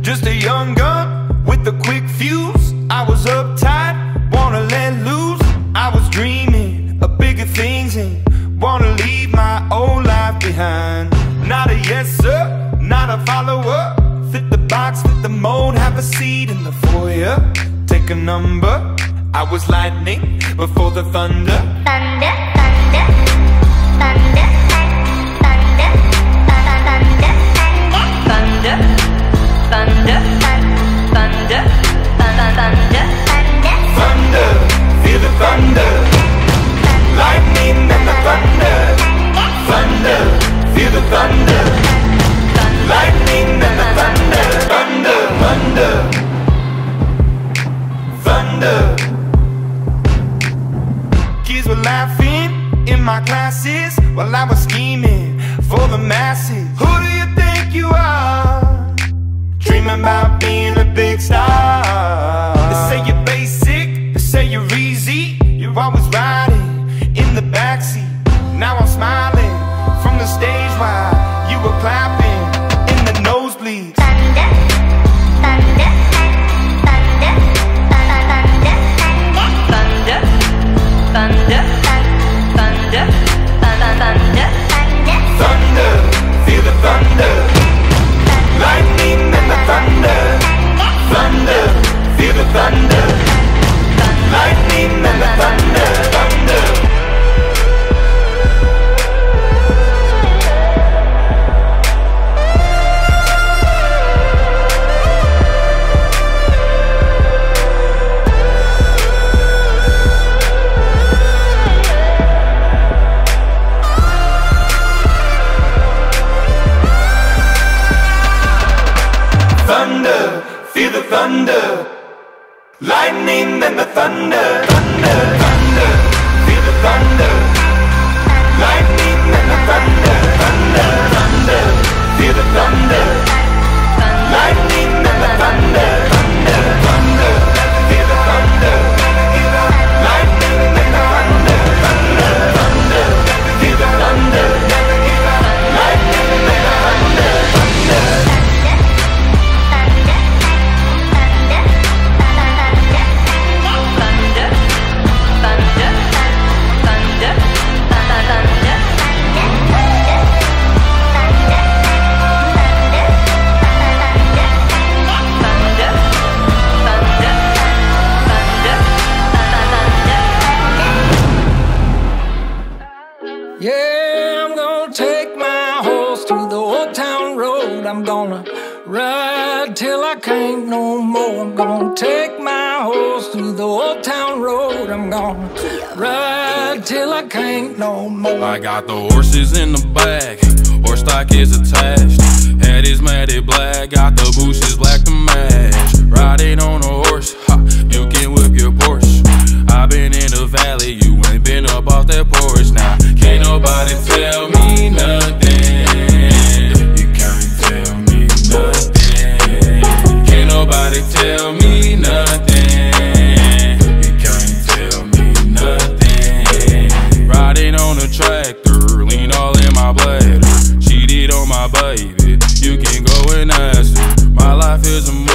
Just a young gun with a quick fuse. I was uptight, wanna let loose. I was dreaming of bigger things and wanna leave my old life behind. Not a yes sir, not a follower. Fit the box, fit the mold, have a seat in the foyer. Take a number. I was lightning before the thunder. Thunder, thunder, thunder, thunder, thunder, thunder, thunder, thunder, thunder, thunder, feel the thunder. Lightning and the thunder. Thunder, feel the thunder. Lightning and the thunder. Thunder, thunder, thunder. Kids were laughing in my classes while I was scheming for the masses. Who do you think you are? Dreaming about being a big star. They say you're basic, they say you're easy. You're always riding in the backseat. Now I'm smiling from the stage while you were clapping in the nosebleeds. thunder, thunder, thunder, thunder, thunder, thunder, thunder, thunder, Thunder, feel the thunder. Lightning and the thunder. Thunder, feel the thunder. Lightning and the thunder. Thunder. Thunder, feel the thunder. Lightning and the thunder. Thunder, thunder, feel the thunder. Lightning and the thunder. Thunder, thunder, feel the thunder. Lightning and the thunder. Thunder, thunder, feel the thunder. Lightning and the thunder. Thunder, thunder, feel the thunder. Lightning and the thunder. Thunder. Yeah, I'm gonna take my horse to the old town road. I'm gonna ride till I can't no more. I'm gonna take my horse to the old town road. I'm gonna ride till I can't no more. I got the horses in the back, horse stock is attached. Head is matted black, got the bushes black to match. Riding on a horse, ha, you can whip your Porsche. I've been in the valley, you ain't been up off that porch. Now, can't nobody tell me nothing. You can't tell me nothing. Can't nobody tell me nothing. You can't tell me nothing. Riding on a tractor, lean all in my bladder. Cheated on my baby, you can go and ask her. My life is a